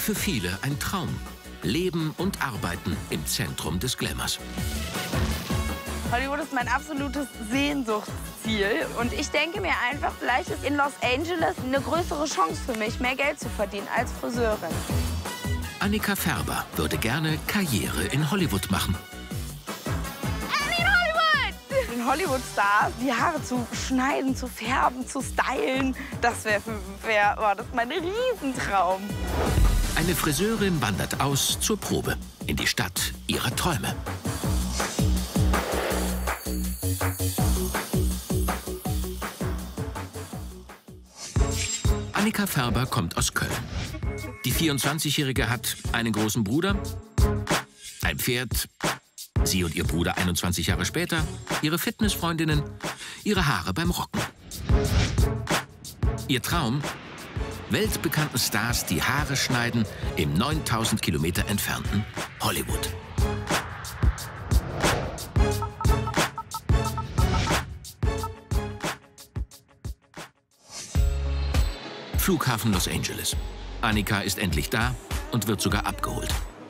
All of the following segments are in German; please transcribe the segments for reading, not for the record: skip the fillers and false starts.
Für viele ein Traum. Leben und arbeiten im Zentrum des Glamours. Hollywood ist mein absolutes Sehnsuchtsziel. Und ich denke mir einfach, vielleicht ist in Los Angeles eine größere Chance für mich, mehr Geld zu verdienen als Friseurin. Annika Färber würde gerne Karriere in Hollywood machen. Den Hollywood-Stars die Haare zu schneiden, zu färben, zu stylen, das wäre das ist mein Riesentraum. Eine Friseurin wandert aus zur Probe in die Stadt ihrer Träume. Annika Färber kommt aus Köln. Die 24-Jährige hat einen großen Bruder, ein Pferd, sie und ihr Bruder 21 Jahre später, ihre Fitnessfreundinnen, ihre Haare beim Rocken. Ihr Traum? Weltbekannten Stars die Haare schneiden im 9000 Kilometer entfernten Hollywood. Flughafen Los Angeles. Annika ist endlich da und wird sogar abgeholt.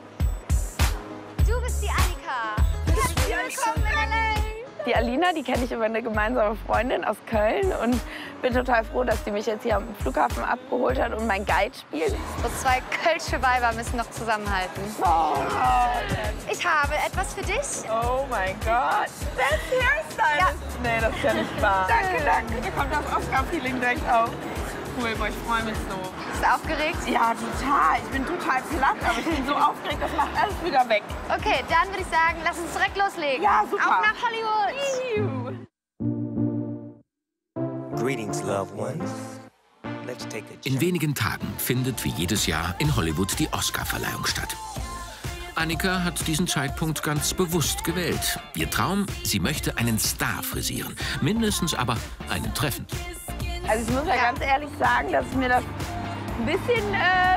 Du bist die Annika. Willkommen in LA. Die Alina, die kenne ich über eine gemeinsame Freundin aus Köln und bin total froh, dass die mich jetzt hier am Flughafen abgeholt hat und mein Guide spielt. So zwei kölsche Weiber müssen noch zusammenhalten. Oh, Ich habe etwas für dich. oh mein Gott, das Hairstyle. Ja. Nee, das ist ja nicht wahr. Danke, danke. Da kommt das Oscar-Feeling direkt auf. Cool, boah, ich freue mich so. Bist du aufgeregt? Ja, total. Ich bin total platt, aber ich bin so aufgeregt, das macht alles wieder weg. Okay, dann würde ich sagen, lass uns direkt loslegen. Ja, super. Auf nach Hollywood. Greetings, loved ones. Let's take a In wenigen Tagen findet wie jedes Jahr in Hollywood die Oscarverleihung statt. Annika hat diesen Zeitpunkt ganz bewusst gewählt. Ihr Traum, sie möchte einen Star frisieren. Mindestens aber einen treffen. Also ich muss ja ganz ehrlich sagen, dass ich mir das ein bisschen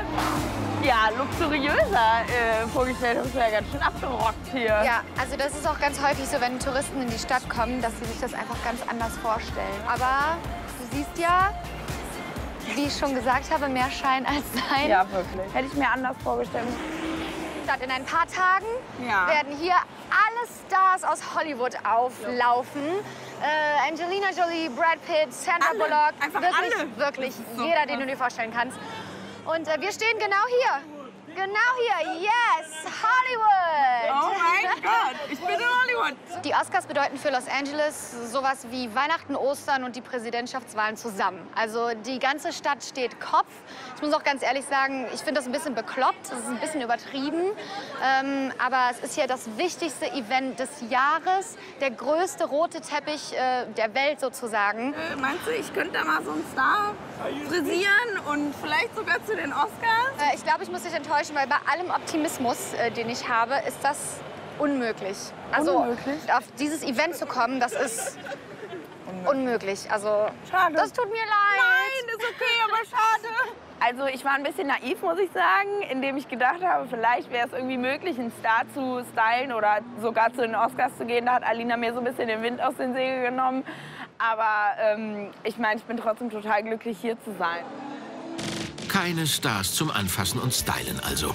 luxuriöser vorgestellt habe. Das ist ja ganz schön abgerockt hier. Ja, also das ist auch ganz häufig so, wenn Touristen in die Stadt kommen, dass sie sich das einfach ganz anders vorstellen. Aber du siehst ja, wie ich schon gesagt habe, mehr Schein als Sein. Ja, wirklich. Hätte ich mir anders vorgestellt. In ein paar Tagen werden hier alle Stars aus Hollywood auflaufen. Angelina Jolie, Brad Pitt, Sandra Bullock. Einfach wirklich, alle. wirklich So jeder, krass. den du dir vorstellen kannst. Und wir stehen genau hier. Genau hier. Yes, Hollywood. Oh mein Gott, ich bin in Hollywood. Die Oscars bedeuten für Los Angeles sowas wie Weihnachten, Ostern und die Präsidentschaftswahlen zusammen. Also die ganze Stadt steht Kopf. Ich muss auch ganz ehrlich sagen, ich finde das ein bisschen bekloppt, das ist ein bisschen übertrieben. Aber es ist hier das wichtigste Event des Jahres, der größte rote Teppich der Welt sozusagen. Meinst du, ich könnte da mal so einen Star frisieren und vielleicht sogar zu den Oscars? Ich glaube, ich muss dich enttäuschen, weil bei allem Optimismus, den ich habe, ist das unmöglich. Also Unmöglich? auf dieses Event zu kommen, das ist unmöglich. Also Schade. das tut mir leid. Nein, ist okay, aber schade. Also ich war ein bisschen naiv, muss ich sagen, indem ich gedacht habe, vielleicht wäre es irgendwie möglich, einen Star zu stylen oder sogar zu den Oscars zu gehen. Da hat Alina mir so ein bisschen den Wind aus den Segeln genommen. Aber ich meine, ich bin trotzdem total glücklich, hier zu sein. Keine Stars zum Anfassen und Stylen also.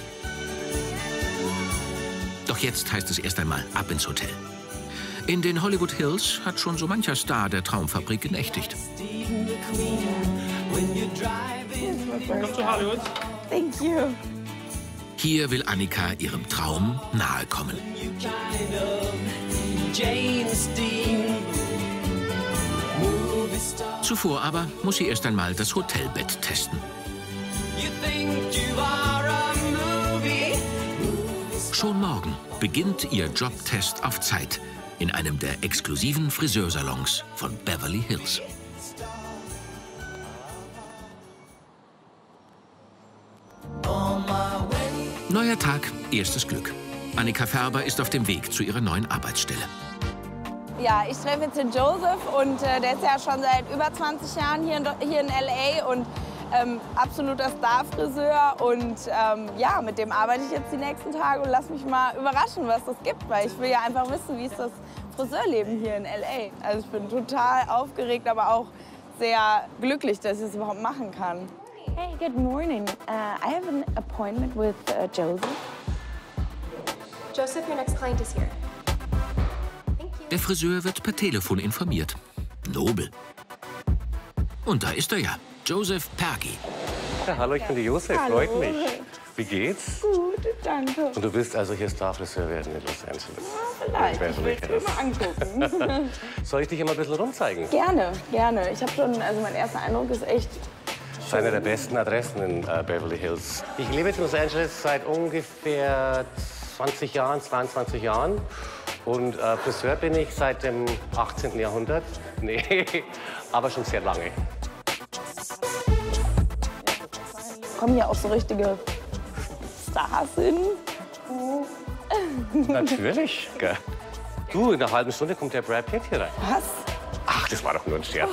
Doch jetzt heißt es erst einmal ab ins Hotel. In den Hollywood Hills hat schon so mancher Star der Traumfabrik genächtigt. Welcome to Hollywood. Thank you. Hier will Annika ihrem Traum nahe kommen. Zuvor aber muss sie erst einmal das Hotelbett testen. Schon morgen beginnt ihr Jobtest auf Zeit in einem der exklusiven Friseursalons von Beverly Hills. Neuer Tag, erstes Glück. Annika Färber ist auf dem Weg zu ihrer neuen Arbeitsstelle. Ja, ich treffe jetzt den Joseph und der ist ja schon seit über 20 Jahren hier in LA und absoluter Star-Friseur. Und ja, mit dem arbeite ich jetzt die nächsten Tage und lass mich mal überraschen, was das gibt, weil ich will ja einfach wissen, wie ist das Friseurleben hier in LA. Also ich bin total aufgeregt, aber auch sehr glücklich, dass ich es überhaupt machen kann. Hey, good morning. I have an appointment with Joseph. Joseph, your next client is here. Thank you. Der Friseur wird per Telefon informiert. Nobel. Und da ist er ja, Joseph Pergi. Ja, hallo, ich bin der Josef, freut mich. Wie geht's? Gut, danke. Und du willst also hier Starfriseur werden in Los Angeles? Ja, vielleicht. Ich will es mir mal angucken. Soll ich dich immer ein bisschen rumzeigen? Gerne, gerne. Ich habe schon, also mein erster Eindruck ist echt Das ist eine der besten Adressen in Beverly Hills. Ich lebe jetzt in Los Angeles seit ungefähr 20 Jahren, 22 Jahren. Und Friseur bin ich seit dem 18. Jahrhundert. Nee, aber schon sehr lange. Kommen hier auch so richtige Stars hin? Natürlich. Gell. Du, in einer halben Stunde kommt der Brad Pitt hier rein. Was? Ach, das war doch nur ein Scherz.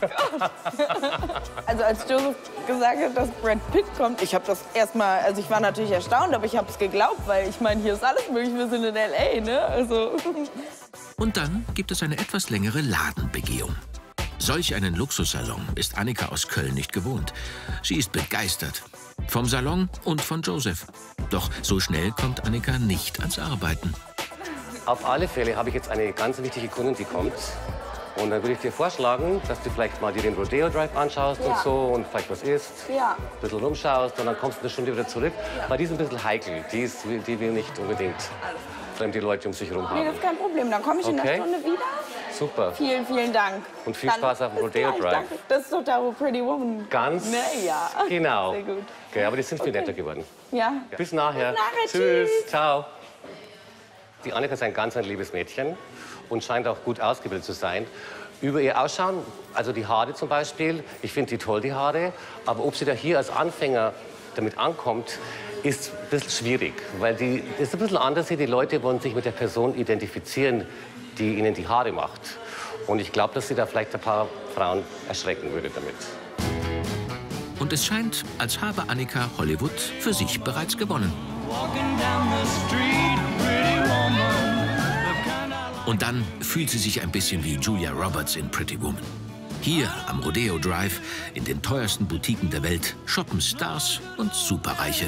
Also als Joseph gesagt hat, dass Brad Pitt kommt, ich habe das erstmal, also ich war natürlich erstaunt, aber ich habe es geglaubt, weil ich meine, hier ist alles möglich, wir sind in L.A., ne? Also. Und dann gibt es eine etwas längere Ladenbegehung. Solch einen Luxussalon ist Annika aus Köln nicht gewohnt. Sie ist begeistert. Vom Salon und von Joseph. Doch so schnell kommt Annika nicht ans Arbeiten. Auf alle Fälle habe ich jetzt eine ganz wichtige Kundin, die kommt. Und dann würde ich dir vorschlagen, dass du vielleicht mal dir den Rodeo Drive anschaust und so und vielleicht was isst, Ja. ein bisschen rumschaust und dann kommst du eine Stunde wieder zurück. Weil die ist ein bisschen heikel. Die will nicht unbedingt fremde Leute um sich herum Nee, haben. das ist kein Problem. Dann komme ich in einer Okay. Stunde wieder. Super. Vielen, vielen Dank. Und viel Dann Spaß auf dem bis Rodeo gleich, Drive. Danke. Das ist doch da, wo Pretty Woman. Ganz Ja. genau. Sehr gut. Okay, aber die sind viel netter geworden. Ja. Bis nachher. Bis nachher, Tschüss. tschüss. Ciao. Die Annika ist ein ganz liebes Mädchen und scheint auch gut ausgebildet zu sein. Über ihr Ausschauen, also die Haare zum Beispiel, ich finde die toll, die Haare. Aber ob sie da hier als Anfänger damit ankommt, ist ein bisschen schwierig. Weil die ist ein bisschen anders. Die Leute wollen sich mit der Person identifizieren, die ihnen die Haare macht. Und ich glaube, dass sie da vielleicht ein paar Frauen erschrecken würde damit. Und es scheint, als habe Annika Hollywood für sich bereits gewonnen. Und dann fühlt sie sich ein bisschen wie Julia Roberts in Pretty Woman. Hier am Rodeo Drive, in den teuersten Boutiquen der Welt, shoppen Stars und Superreiche.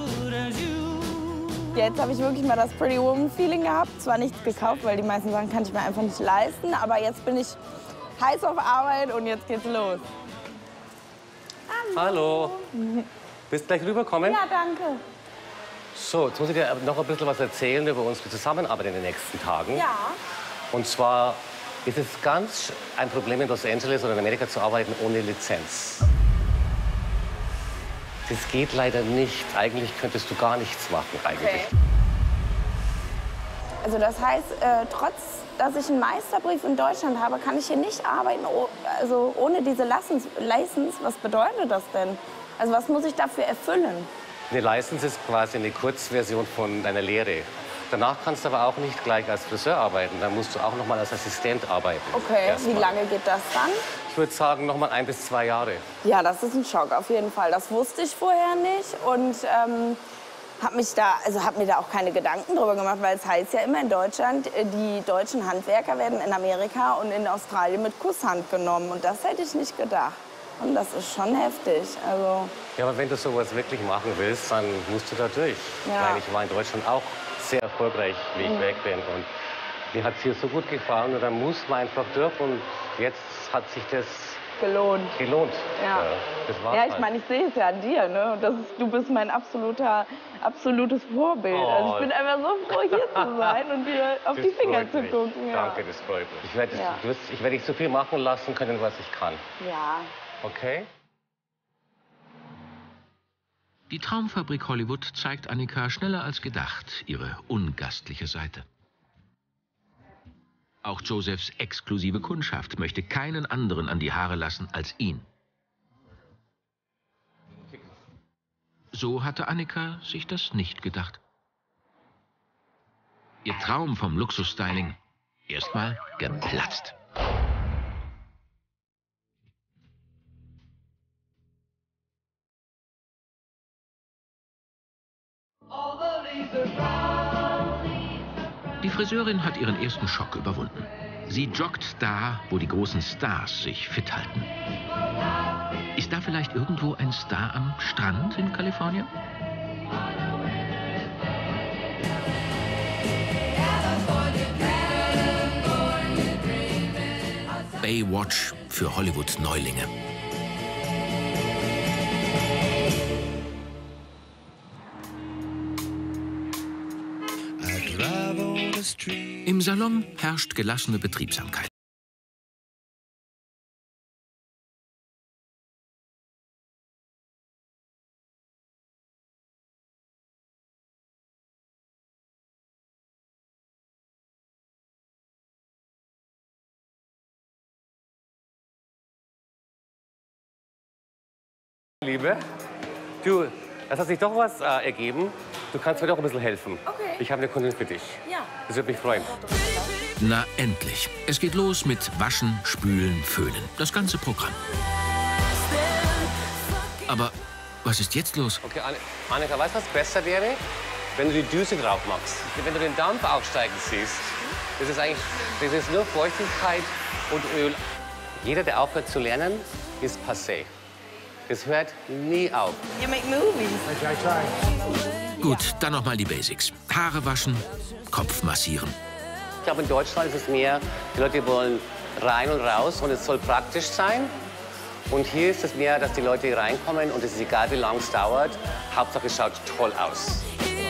Jetzt habe ich wirklich mal das Pretty Woman-Feeling gehabt. Zwar nichts gekauft, weil die meisten Sachen kann ich mir einfach nicht leisten. Aber jetzt bin ich heiß auf Arbeit und jetzt geht's los. Hallo. Willst du gleich rüberkommen? Ja, danke. So, jetzt muss ich dir noch ein bisschen was erzählen über unsere Zusammenarbeit in den nächsten Tagen. Ja. Und zwar ist es ganz ein Problem in Los Angeles oder in Amerika zu arbeiten ohne Lizenz. Das geht leider nicht. Eigentlich könntest du gar nichts machen eigentlich. Okay. Also das heißt, trotz, dass ich einen Meisterbrief in Deutschland habe, kann ich hier nicht arbeiten, also ohne diese License. Was bedeutet das denn? Also was muss ich dafür erfüllen? Eine License ist quasi eine Kurzversion von deiner Lehre. Danach kannst du aber auch nicht gleich als Friseur arbeiten. Dann musst du auch noch mal als Assistent arbeiten. Okay, Erstmal. wie lange geht das dann? Ich würde sagen, noch mal 1 bis 2 Jahre. Ja, das ist ein Schock auf jeden Fall. Das wusste ich vorher nicht und habe mir da auch keine Gedanken drüber gemacht, weil es heißt ja immer in Deutschland, die deutschen Handwerker werden in Amerika und in Australien mit Kusshand genommen. Und das hätte ich nicht gedacht. Und das ist schon heftig. Also, Ja, aber wenn du sowas wirklich machen willst, dann musst du da durch. Ja. Ich meine, ich war in Deutschland auch sehr erfolgreich, wie ich weg bin. Und mir hat es hier so gut gefallen und dann muss man einfach durch. Und jetzt hat sich das gelohnt. Ja. Das war's Ja, ich halt. meine, ich sehe es ja an dir, ne? Und du bist mein absolutes Vorbild. Oh. Also ich bin einfach so froh, hier zu sein und dir auf Das die Finger freut zu mich. gucken. Ja. Danke, das freut mich. Ich werde Ja. dich so viel machen lassen können, was ich kann. Ja. Okay? Die Traumfabrik Hollywood zeigt Annika schneller als gedacht ihre ungastliche Seite. Auch Josephs exklusive Kundschaft möchte keinen anderen an die Haare lassen als ihn. So hatte Annika sich das nicht gedacht. Ihr Traum vom Luxusstyling erstmal geplatzt. Die Friseurin hat ihren ersten Schock überwunden. Sie joggt da, wo die großen Stars sich fit halten. Ist da vielleicht irgendwo ein Star am Strand in Kalifornien? Baywatch für Hollywood-Neulinge. Im Salon herrscht gelassene Betriebsamkeit. Liebe, du, es hat sich doch was ergeben. Du kannst mir doch ein bisschen helfen. Okay. Ich habe eine Kundin für dich. Ja. Das würde mich freuen. Na endlich. Es geht los mit Waschen, Spülen, Föhnen. Das ganze Programm. Aber was ist jetzt los? Okay, Annika, weißt du, was besser wäre? Wenn du die Düse drauf machst. Wenn du den Dampf aufsteigen siehst, das ist nur Feuchtigkeit und Öl. Jeder, der aufhört zu lernen, ist passé. Das hört nie auf. You make movies. Gut, dann noch mal die Basics. Haare waschen, Kopf massieren. Ich glaube, in Deutschland ist es mehr, die Leute wollen rein und raus und es soll praktisch sein. Und hier ist es mehr, dass die Leute reinkommen und es ist egal, wie lange es dauert. Hauptsache, es schaut toll aus.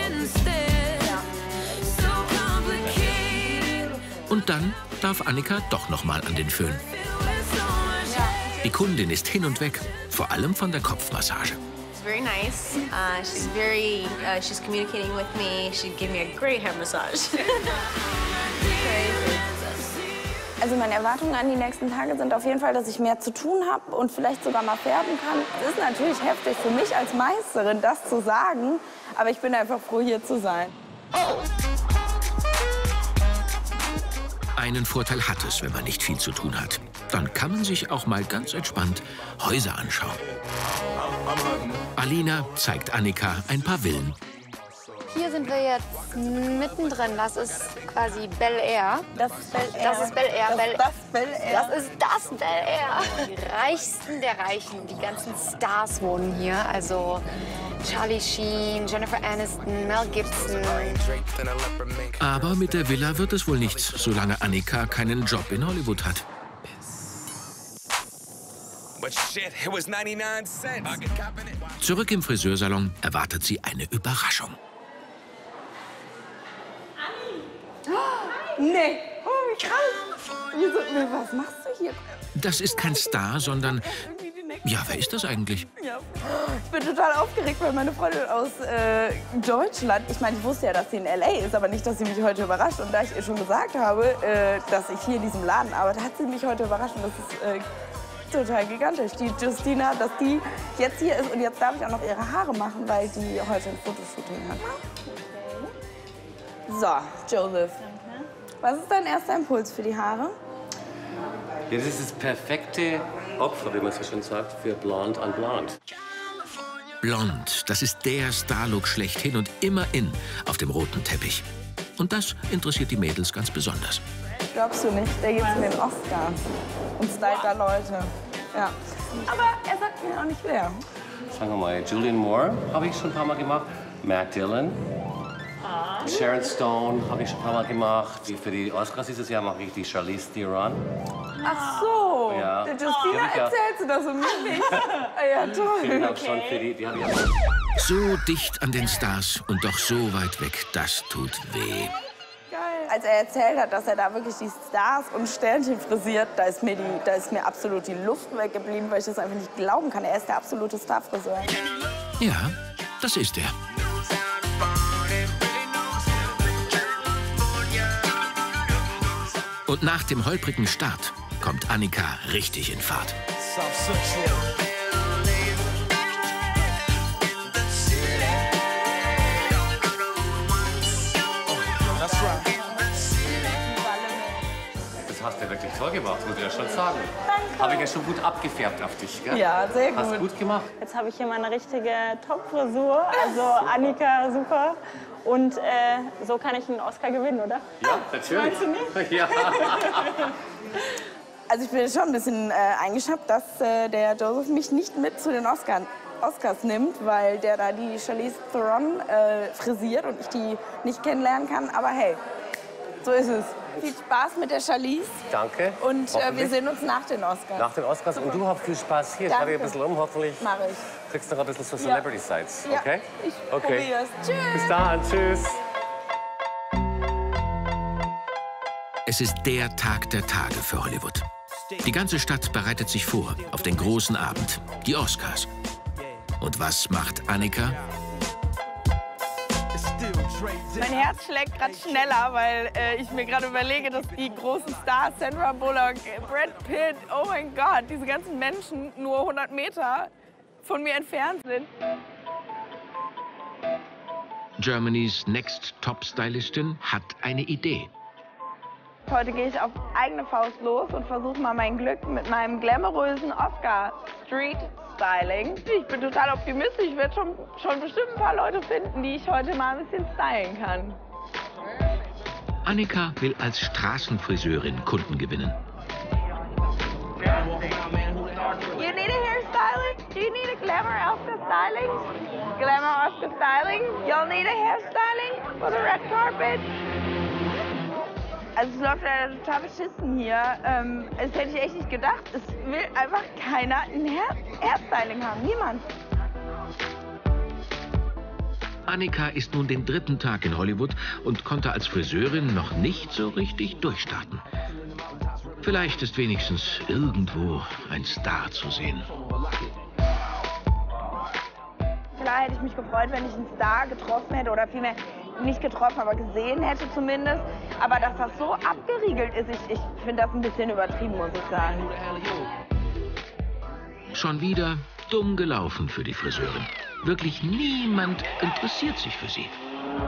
Und dann darf Annika doch noch mal an den Föhn. Die Kundin ist hin und weg, vor allem von der Kopfmassage. It's very nice. She's communicating with me. She'd give me a great hair massage. Also meine Erwartungen an die nächsten Tage sind auf jeden Fall, dass ich mehr zu tun habe und vielleicht sogar mal färben kann. Es ist natürlich heftig für mich als Meisterin, das zu sagen, aber ich bin einfach froh, hier zu sein. Einen Vorteil hat es, wenn man nicht viel zu tun hat. Dann kann man sich auch mal ganz entspannt Häuser anschauen. Alina zeigt Annika ein paar Villen. Hier sind wir jetzt mittendrin. Das ist quasi Bel Air. Das ist Bel Air. Das ist Bel Air. Das Bel Air. Das ist das Bel Air. Die Reichsten der Reichen, die ganzen Stars wohnen hier. Also Charlie Sheen, Jennifer Aniston, Mel Gibson. Aber mit der Villa wird es wohl nichts, solange Annika keinen Job in Hollywood hat. Zurück im Friseursalon erwartet sie eine Überraschung. Nee. Oh, wie krass. Was machst du hier? Das ist kein Star, sondern... Ja, wer ist das eigentlich? Ja. Ich bin total aufgeregt, weil meine Freundin aus Deutschland, ich meine, ich wusste ja, dass sie in L.A. ist, aber nicht, dass sie mich heute überrascht. Und da ich ihr schon gesagt habe, dass ich hier in diesem Laden arbeite, hat sie mich heute überrascht. Und das ist total gigantisch. Die Justina, dass die jetzt hier ist und jetzt darf ich auch noch ihre Haare machen, weil die heute ein Fotoshooting hat. So, Joseph, was ist dein erster Impuls für die Haare? Ja, das ist das perfekte Opfer, wie man so schön sagt, für Blond on Blond. Blond, das ist der Starlook schlechthin und immer in auf dem roten Teppich. Und das interessiert die Mädels ganz besonders. Glaubst du nicht? Der geht zu den Oscars und stylt da Leute. Ja. Aber er sagt mir auch nicht wer. Sagen wir mal, Julianne Moore habe ich schon ein paar Mal gemacht, Matt Dillon, Sharon Stone habe ich schon ein paar Mal gemacht. Für die Oscars dieses Jahr mache ich die Charlize Theron. Ach so, Ja. der Justina erzählst du das und mir nicht. Ja, toll. Auch schon für die habe ich auch. So dicht an den Stars und doch so weit weg, das tut weh. Geil. Als er erzählt hat, dass er da wirklich die Stars und Sternchen frisiert, da ist mir absolut die Luft weggeblieben, weil ich das einfach nicht glauben kann. Er ist der absolute Starfriseur. Ja, das ist er. Und nach dem holprigen Start kommt Annika richtig in Fahrt. Das hast du wirklich toll gemacht, muss ich ja schon sagen. Danke. Habe ich ja schon gut abgefärbt auf dich, gell? Ja, sehr gut. Hast du gut gemacht. Jetzt habe ich hier meine richtige Top-Frisur. Also Annika, super. Und so kann ich einen Oscar gewinnen, oder? Ja, natürlich. Meinst du nicht? Ja. Also ich bin schon ein bisschen eingeschnappt, dass der Joseph mich nicht mit zu den Oscars nimmt, weil der da die Charlize Theron frisiert und ich die nicht kennenlernen kann. Aber hey, so ist es. Viel Spaß mit der Charlize. Danke. Und wir sehen uns nach den Oscars. Nach den Oscars. Super. Und du hast viel Spaß hier. Danke. Ich habe hier ein bisschen rum. Hoffentlich Mach ich. kriegst du noch ein bisschen so Celebrity-Sites. Ja, Okay? ich Okay. probier's. Tschüss. Bis dann. Tschüss. Es ist der Tag der Tage für Hollywood. Die ganze Stadt bereitet sich vor auf den großen Abend, die Oscars. Und was macht Annika? Mein Herz schlägt gerade schneller, weil ich mir gerade überlege, dass die großen Stars, Sandra Bullock, Brad Pitt, oh mein Gott, diese ganzen Menschen nur 100 Meter von mir entfernt sind. Germany's Next Top Stylistin hat eine Idee. Heute gehe ich auf eigene Faust los und versuche mal mein Glück mit meinem glamourösen Oscar Street Styling. Ich bin total optimistisch. Ich werde schon bestimmt ein paar Leute finden, die ich heute mal ein bisschen stylen kann. Annika will als Straßenfriseurin Kunden gewinnen. You need a hairstylist? Do you need a glamour Oscar styling? Glamour Oscar styling? Y'all need a hairstyling for the red carpet? Also es läuft ja total beschissen hier. Das hätte ich echt nicht gedacht. Es will einfach keiner ein Hairstyling haben. Niemand. Annika ist nun den 3. Tag in Hollywood und konnte als Friseurin noch nicht so richtig durchstarten. Vielleicht ist wenigstens irgendwo ein Star zu sehen. Klar hätte ich mich gefreut, wenn ich einen Star getroffen hätte oder vielmehr nicht getroffen, aber gesehen hätte zumindest. Aber dass das so abgeriegelt ist, ich finde das ein bisschen übertrieben, muss ich sagen. Schon wieder dumm gelaufen für die Friseurin. Wirklich niemand interessiert sich für sie.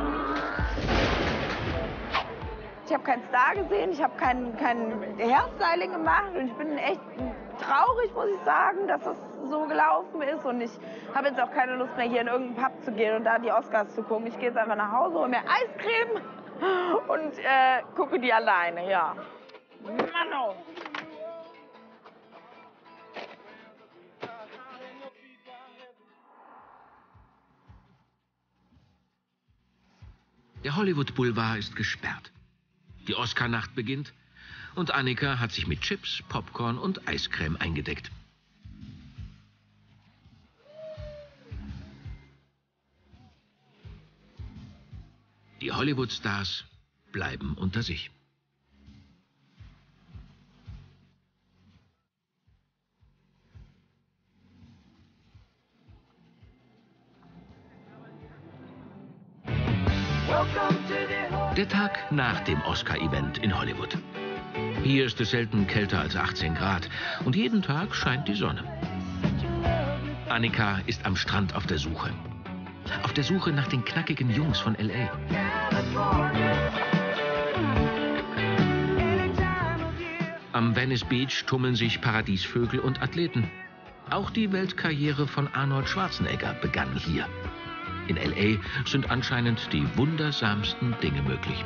Ich habe keinen Star gesehen, ich habe kein Hairstyling gemacht und ich bin echt traurig, muss ich sagen, dass das so gelaufen ist. Und ich habe jetzt auch keine Lust mehr, hier in irgendeinen Pub zu gehen und da die Oscars zu gucken. Ich gehe jetzt einfach nach Hause, hole mir Eiscreme und gucke die alleine, ja. Mann, Der Hollywood Boulevard ist gesperrt. Die Oscarnacht beginnt und Annika hat sich mit Chips, Popcorn und Eiscreme eingedeckt. Die Hollywood-Stars bleiben unter sich. Der Tag nach dem Oscar-Event in Hollywood. Hier ist es selten kälter als 18 Grad und jeden Tag scheint die Sonne. Annika ist am Strand auf der Suche. Auf der Suche nach den knackigen Jungs von L.A. Am Venice Beach tummeln sich Paradiesvögel und Athleten. Auch die Weltkarriere von Arnold Schwarzenegger begann hier. In L.A. sind anscheinend die wundersamsten Dinge möglich.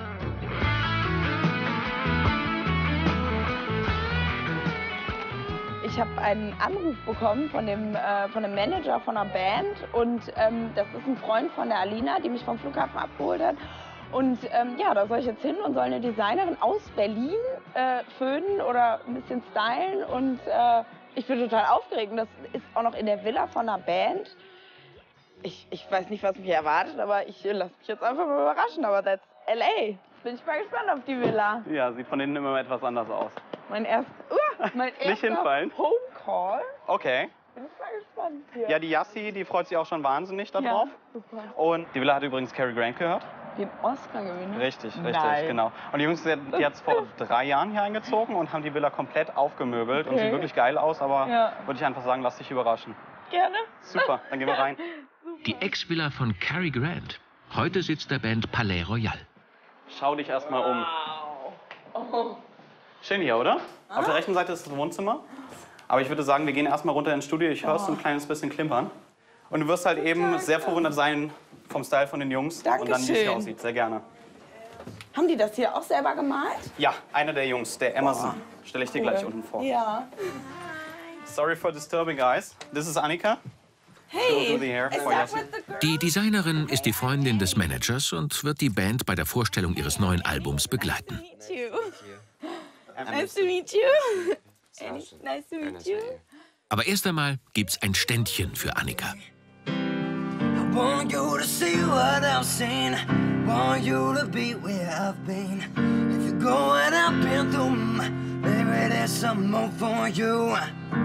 Ich habe einen Anruf bekommen von dem Manager von einer Band und das ist ein Freund von der Alina, die mich vom Flughafen abgeholt hat. Und ja, da soll ich jetzt hin und soll eine Designerin aus Berlin föhnen oder ein bisschen stylen und ich bin total aufgeregt. Und das ist auch noch in der Villa von einer Band. Ich weiß nicht, was mich erwartet, aber ich lasse mich jetzt einfach mal überraschen. Aber that's L.A. Bin ich mal gespannt auf die Villa. Ja, sieht von innen immer etwas anders aus. Mein erster Nicht hinfallen. Home Call. Okay. Bin ich mal gespannt hier. Ja, die Yassi, die freut sich auch schon wahnsinnig darauf. Ja, super. Und die Villa hat übrigens Cary Grant gehört. Den Oscar gewinnen? Richtig, Nein. genau. Und die Jungs sind jetzt vor 3 Jahren hier eingezogen und haben die Villa komplett aufgemöbelt. Und sieht wirklich geil aus, aber würde ich einfach sagen, lass dich überraschen. Gerne. Super, dann gehen wir rein. Die Ex-Villa von Cary Grant. Heute sitzt der Band Palais Royal. Schau dich erstmal um. Oh. Schön hier, oder? Auf der rechten Seite ist das Wohnzimmer. Aber ich würde sagen, wir gehen erstmal runter ins Studio. Ich höre so ein kleines bisschen klimpern. Und du wirst halt eben sehr verwundert sein vom Style von den Jungs. Dankeschön. Und dann, wie es hier aussieht. Sehr gerne. Haben die das hier auch selber gemalt? Ja, einer der Jungs, der Emerson. Stelle ich dir gleich unten vor. Ja. Sorry for disturbing, guys. This is Annika. Hey, do the hair is for that Yassi. with the girl? Die Designerin ist die Freundin des Managers und wird die Band bei der Vorstellung ihres neuen Albums begleiten. Nice to meet you. Nice to meet you. Aber erst einmal gibt's ein Ständchen für Annika. I want you to see what I've seen. Want you to be where I've been. If you go and I've been through, maybe there's some more for you.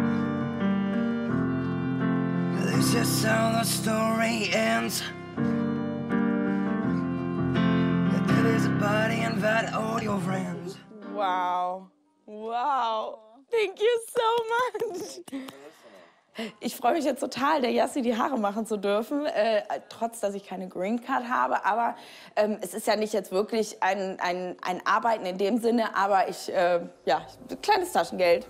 This is how the story ends. It is a party, invite all your friends. Wow. Wow. Thank you so much. Ich freue mich jetzt total, der Yassi die Haare machen zu dürfen, trotz, dass ich keine Green Card habe. Aber es ist ja nicht jetzt wirklich ein Arbeiten in dem Sinne, aber ja, kleines Taschengeld.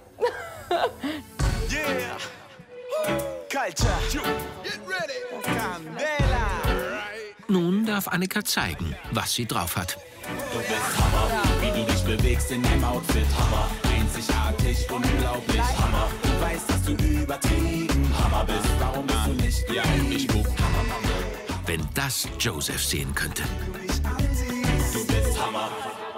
Yeah. Culture. Get ready. Candela. Nun darf Annika zeigen, was sie drauf hat. Du bist Hammer, wie du dich bewegst in deinem Outfit. Hammer, einzigartig, unglaublich. Hammer, du weißt, dass du übertrieben Hammer bist. Warum bist du nicht wie ein Ich-Buch? Wenn das Joseph sehen könnte. Du bist Hammer.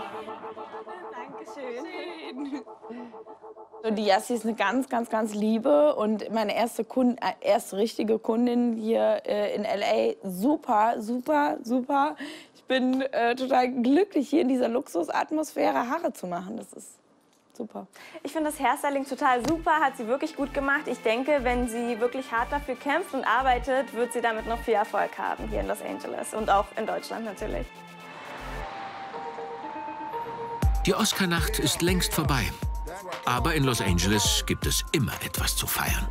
Die Yassi ist eine ganz, ganz, ganz liebe und meine erste richtige Kundin hier in L.A. Super, super, super. Ich bin total glücklich, hier in dieser Luxusatmosphäre Haare zu machen. Das ist super. Ich finde das Hairstyling total super, hat sie wirklich gut gemacht. Ich denke, wenn sie wirklich hart dafür kämpft und arbeitet, wird sie damit noch viel Erfolg haben hier in Los Angeles und auch in Deutschland natürlich. Die Oscar-Nacht ist längst vorbei. Aber in Los Angeles gibt es immer etwas zu feiern.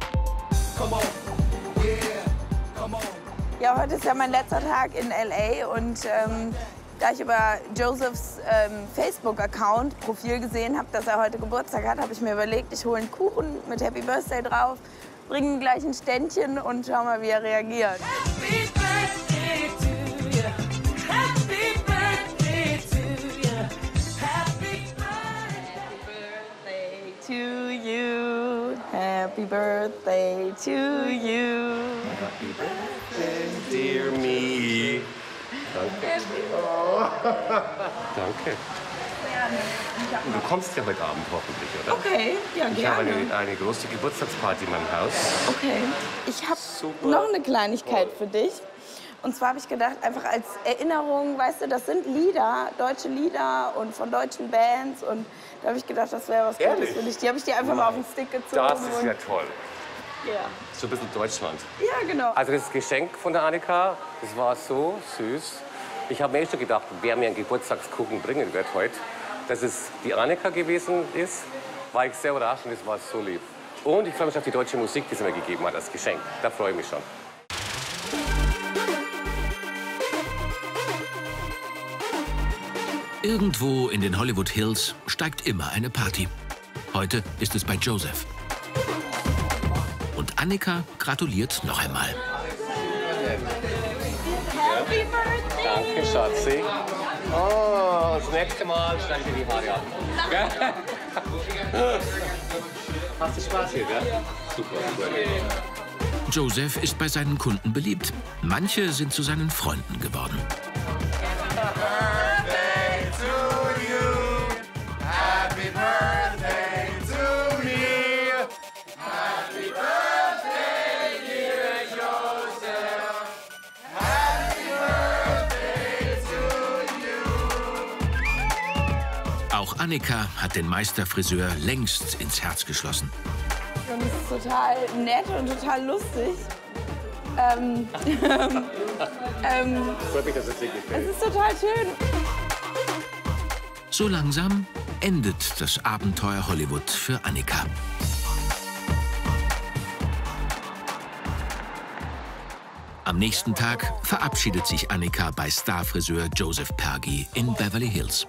Ja, heute ist ja mein letzter Tag in L.A. und da ich über Josephs Facebook-Account Profil gesehen habe, dass er heute Geburtstag hat, habe ich mir überlegt, ich hole einen Kuchen mit Happy Birthday drauf, bringe ihm gleich ein Ständchen und schau mal, wie er reagiert. Happy birthday to you. Happy birthday to you. Happy Birthday to you. Happy birthday to you. Happy birthday, dear me. Danke. Oh. Danke. Du kommst ja heute Abend hoffentlich, oder? Okay, ja, Ich gerne. habe eine große Geburtstagsparty in meinem Haus. Okay. Ich habe noch eine Kleinigkeit für dich. Und zwar habe ich gedacht, einfach als Erinnerung, weißt du, das sind Lieder, deutsche Lieder und von deutschen Bands. Und da habe ich gedacht, das wäre was Gutes für dich. Die habe ich dir einfach mal auf den Stick gezogen. Das ist ja toll. Ja. So ein bisschen Deutschland. Ja, genau. Also das Geschenk von der Annika, das war so süß. Ich habe mir echt schon gedacht, wer mir einen Geburtstagskuchen bringen wird heute. Dass es die Annika gewesen ist, war ich sehr überrascht und es war so lieb. Und ich freue mich auf die deutsche Musik, die sie mir gegeben hat als Geschenk. Da freue ich mich schon. Irgendwo in den Hollywood Hills steigt immer eine Party. Heute ist es bei Joseph. Und Annika gratuliert noch einmal. Happy Birthday! Danke, Schatzi. Oh, das nächste Mal schneide ich dir die Haare ab. Gell? Hast du Spaß hier, gell? Super. Joseph ist bei seinen Kunden beliebt. Manche sind zu seinen Freunden geworden. Auch Annika hat den Meisterfriseur längst ins Herz geschlossen. Und es ist total nett und total lustig. Freut mich, dass es dir gefällt. Es ist total schön. So langsam endet das Abenteuer Hollywood für Annika. Am nächsten Tag verabschiedet sich Annika bei Starfriseur Joseph Pergy in Beverly Hills.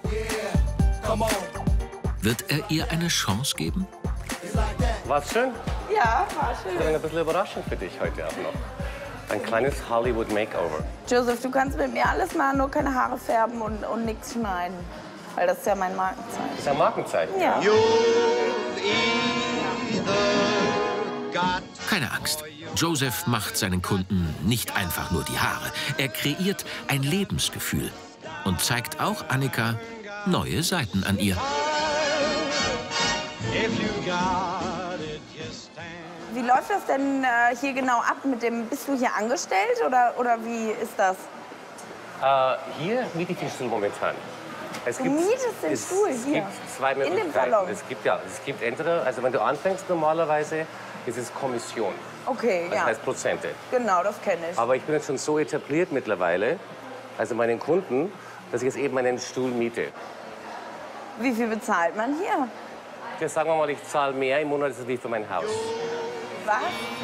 Wird er ihr eine Chance geben? War's schön? Ja, war schön. Ich habe ein bisschen Überraschung für dich heute Abend noch. Ein kleines Hollywood-Makeover. Joseph, du kannst mit mir alles machen, nur keine Haare färben und nichts schneiden. Weil das ist ja mein Markenzeichen. Das ist ein Markenzeichen? Ja. Keine Angst. Joseph macht seinen Kunden nicht einfach nur die Haare. Er kreiert ein Lebensgefühl und zeigt auch Annika neue Seiten an ihr. Wie läuft das denn hier genau ab mit dem? Bist du hier angestellt oder wie ist das? Hier miete ich den Stuhl momentan. Du mietest den Stuhl hier? Es gibt zwei in dem Möglichkeiten. Salon? Es gibt entweder, also wenn du anfängst normalerweise, ist es Kommission. Okay, Das ja. heißt Prozente. Genau, das kenne ich. Aber ich bin jetzt schon so etabliert mittlerweile, also meinen Kunden, dass ich jetzt eben einen Stuhl miete. Wie viel bezahlt man hier? Jetzt sagen wir mal, ich zahle mehr im Monat als wie für mein Haus. Was?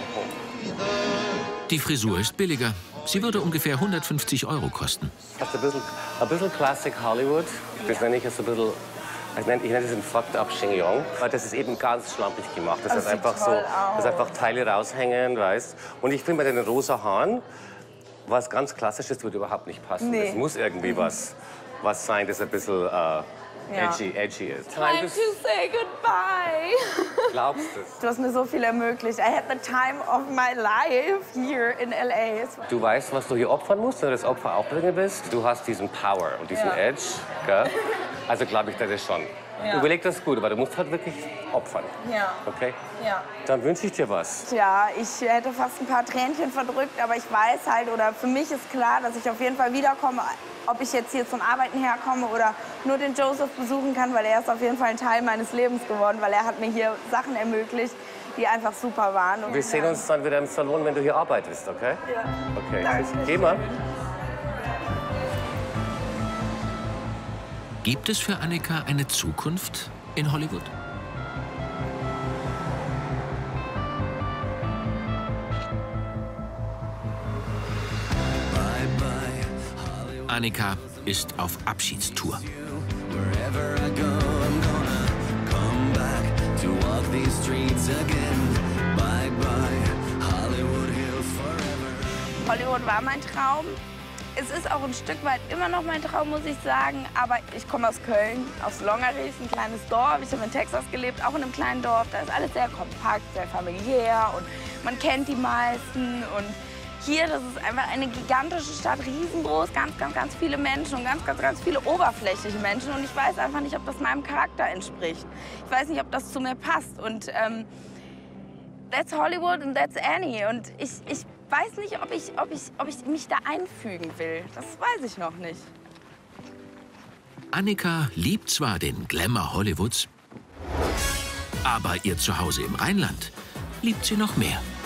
Die Frisur ist billiger. Sie würde ungefähr 150 € kosten. Das ist ein bisschen Classic Hollywood. Das nenne ich jetzt ein bisschen, ich nenne das ein Fucked Up Chignon. Weil das ist eben ganz schlampig gemacht. Das ist einfach so, dass einfach Teile raushängen, weißt. Und ich finde bei den rosa Haaren, was ganz Klassisches würde überhaupt nicht passen. Nee. Es muss irgendwie was sein, das ein bisschen edgy ist. Time to say goodbye. Glaubst du? Du hast mir so viel ermöglicht. I had the time of my life here in L.A. Du weißt, was du hier opfern musst, wenn du das Opfer auch bringen willst. Du hast diesen Power und diesen Edge. Gell? Also glaube ich, das ist schon. Ja. Überleg das gut, aber du musst halt wirklich opfern. Ja. Okay? Ja. Dann wünsche ich dir was. Ja, ich hätte fast ein paar Tränchen verdrückt, aber ich weiß halt, oder für mich ist klar, dass ich auf jeden Fall wiederkomme, ob ich jetzt hier zum Arbeiten herkomme oder nur den Joseph besuchen kann, weil er ist auf jeden Fall ein Teil meines Lebens geworden, weil er hat mir hier Sachen ermöglicht, die einfach super waren. Und wir sehen uns dann wieder im Salon, wenn du hier arbeitest, okay? Ja. Okay, Danke. geh mal. Gibt es für Annika eine Zukunft in Hollywood? Annika ist auf Abschiedstour. Hollywood war mein Traum. Es ist auch ein Stück weit immer noch mein Traum, muss ich sagen. Aber ich komme aus Köln, aus Longerich, ein kleines Dorf. Ich habe in Texas gelebt, auch in einem kleinen Dorf. Da ist alles sehr kompakt, sehr familiär und man kennt die meisten. Und hier, das ist einfach eine gigantische Stadt, riesengroß, ganz viele Menschen und ganz viele oberflächliche Menschen. Und ich weiß einfach nicht, ob das meinem Charakter entspricht. Ich weiß nicht, ob das zu mir passt. Und that's Hollywood and that's Annie. Und ich weiß nicht, ob ich mich da einfügen will. Das weiß ich noch nicht. Annika liebt zwar den Glamour Hollywoods, aber ihr Zuhause im Rheinland liebt sie noch mehr.